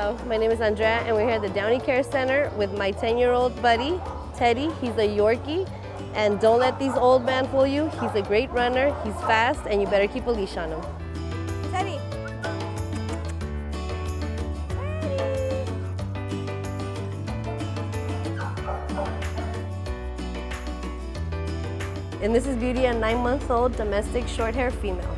My name is Andrea, and we're here at the Downey Care Center with my 10-year-old buddy, Teddy. He's a Yorkie, and don't let these old men fool you. He's a great runner, he's fast, and you better keep a leash on him. Teddy. And this is Beauty, a 9-month-old domestic short-hair female.